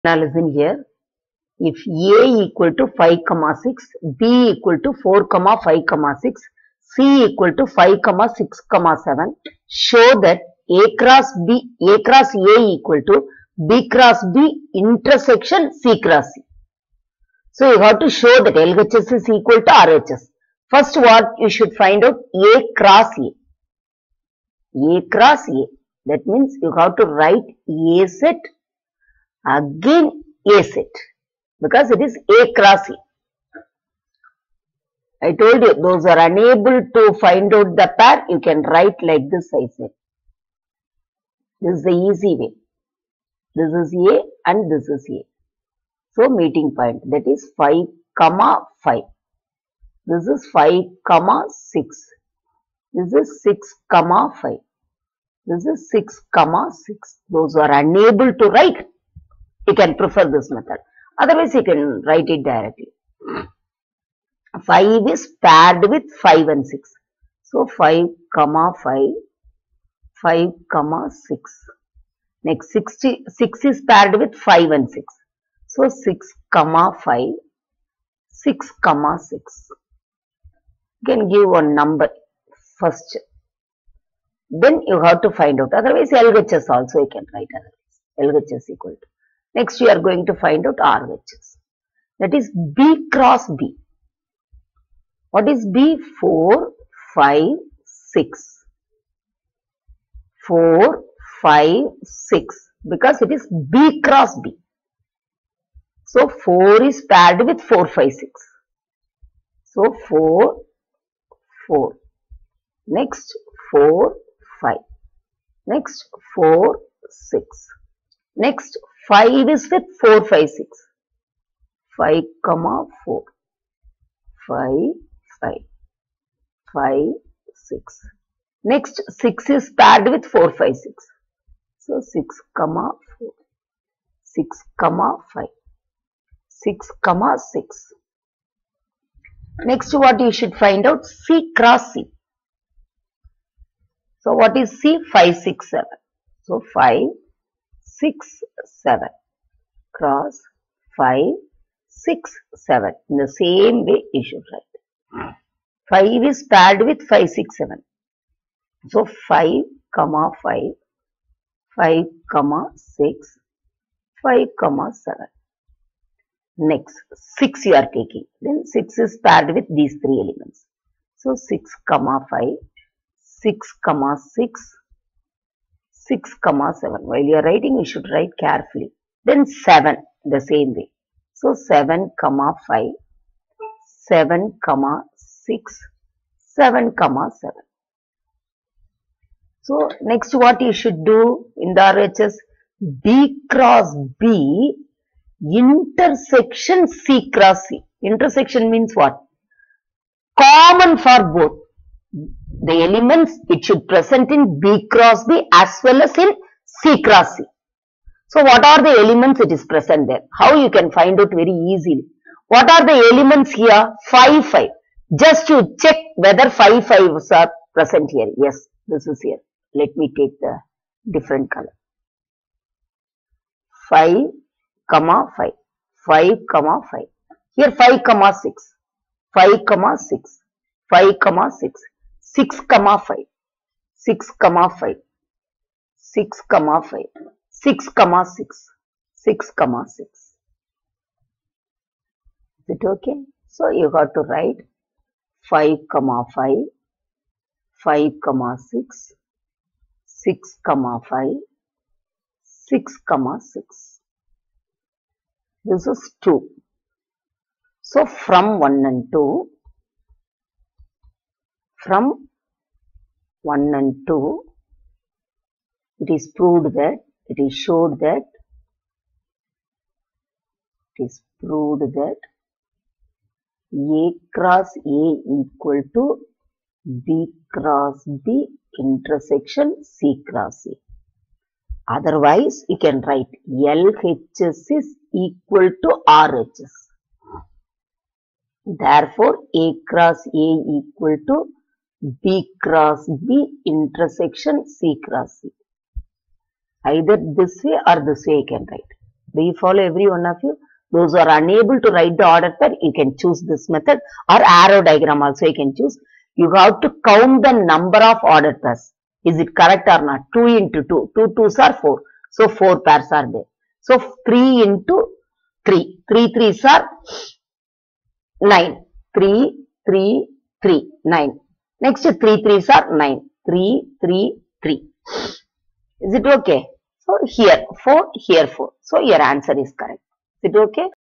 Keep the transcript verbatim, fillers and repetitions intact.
Now listen here. If A equal to five comma six, B equal to four comma five comma six, C equal to five comma six comma seven, show that A cross B, A cross A equal to B cross B intersection C cross C. So you have to show that L H S is equal to R H S. First what you should find out A cross A. A cross A. That means you have to write A set, again A set. Because it is A cross A. I told you, those are unable to find out the pair, you can write like this, I said. This is the easy way. This is A and this is A. So, meeting point, that is five comma five. This is five comma six. This is six comma five. This is six comma six. Those are unable to write, you can prefer this method. Otherwise, you can write it directly. five is paired with five and six. So, five comma five, five comma six. Next, sixty, six is paired with five and six. So, six comma five, six comma six. You can give one number first. Then you have to find out. Otherwise, L H S also you can write. Otherwise, L H S equal to. Next, you are going to find out R H S. That is B cross B. What is B? four, five, six. four, five, six. Because it is B cross B. So, four is paired with four, five, six. So, four, four. Next, four, five. Next, four, six. Next, five is with four, five, six. five comma four. five, five. five, six. Next, six is paired with four, five, six. So, six comma four. six comma five. six comma six. Next, what you should find out? C cross C. So, what is C? five, six, seven. So, five, six, seven. Cross five, six, seven. In the same way, you should write. five is paired with five, six, seven. So, five, comma five, five, comma six, five, comma seven. Next, six you are taking. Then six is paired with these three elements. So, six, comma five, six, comma six, six, comma seven. While you are writing, you should write carefully. Then seven, the same way. So, seven, comma five, seven, comma six, seven, comma seven. So, next what you should do in the R H S? B cross B intersection C cross C. Intersection means what? Common for both. The elements it should present in B cross B as well as in C cross C. So, what are the elements it is present there? How you can find out very easily? What are the elements here? five, five. Just to check whether five, fives are present here. Yes, this is here. Let me take the different color. five, comma five. five, comma five. Here five, comma six. five, comma six. five, comma six. six, comma five. six, comma five. six, comma five. six, comma six. six, comma six. Is it okay? So, you got to write five, comma five. five, comma six. six, comma five. six, comma six. This is two. So, from one and two, from one and two, it is proved that, it is showed that, it is proved that A cross A equal to B cross B intersection C cross C. Otherwise, you can write L H S is equal to R H S. Therefore, A cross A equal to B cross B intersection C cross C. Either this way or this way you can write. Do you follow, every one of you? Those who are unable to write the ordered pair, you can choose this method, or arrow diagram also you can choose. You have to count the number of ordered pairs. Is it correct or not? two into two. two twos are four. So four pairs are there. So three into three. three threes are nine. three, three, three, nine. Next three threes are nine. three, three, three. Is it okay? So here four, here four. So your answer is correct. Is it okay?